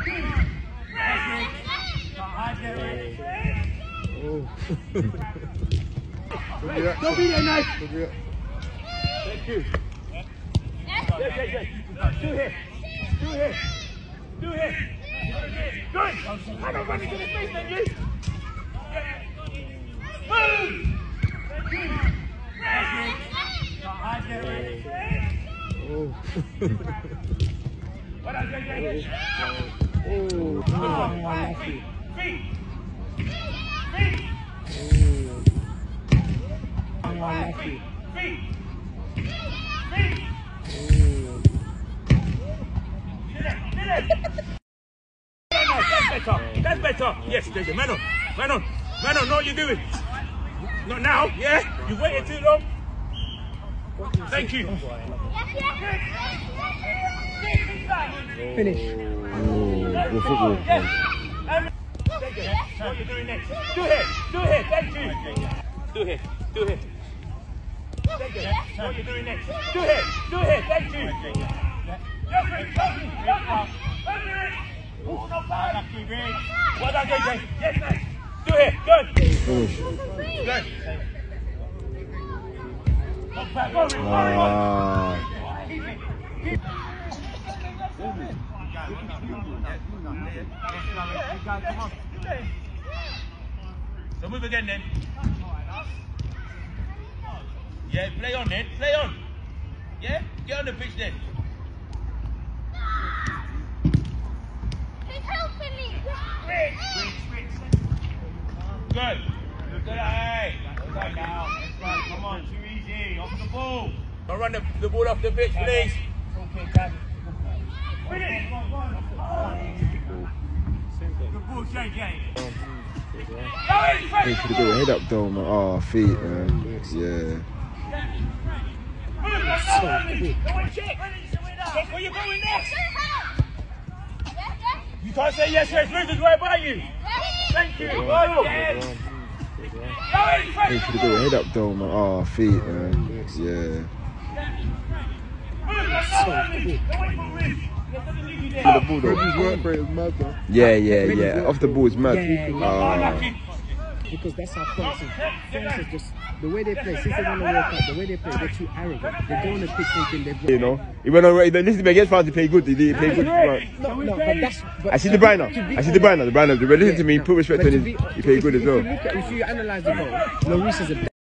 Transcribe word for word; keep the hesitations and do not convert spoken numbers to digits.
Oh. Don't be there, nice. Thank you. Yes, yes, yes. Do here. Do here. Do here. Good. I don't run into the face, then you. Move. Oh. What else, J J? Oh. Oh. Feet. Feet. Oh. Feet. Feet. Feet. That's better. That's better. Yes, J J. Man on. Man on. Man on. Know what you're doing. Not now. Yeah. You waited too long. Thank you. Finish. Oh, good football. Yes. What you're doing next? Do it. Do it. Thank you. Do it. Do it. What you're doing next? Do it. Do it. Thank you. Well done, J J. Yes, nice. Do it. Good. Finish. Good. Ah. So move again then. Yeah, play on then. Play on. Yeah? Get on the pitch then. He's helping me. Good. Good. Hey. Right now. Let's go. Come on. Too easy. Off the ball. Don't run the, the ball off the pitch, please. Okay, Dad. Finish. Good ball, J J. He should have got your head up though, man. Oh, feet, man. Yeah. Where you going next? You can't say yes, yes, Luke is right by you. Thank you. Oh, yes. He should have got your head up though, man. Oh, feet, man. Yeah. The ball though. Yeah, yeah, yeah. Off the ball is mad. Yeah, yeah. Oh. Because that's how France is. France is just the way they play. Since they won the World Cup, the way they play, they're too arrogant. They go on the pitch thinking they've got. You know, he went on. Listen to me against France. He played good. He did play good. No, no, but that's. But I see the Bruyne. I see the Bruyne. The Bruyne. Listen to me. Put respect on him. He played good as well. If you look at, if you analyse the goal, Lloris is a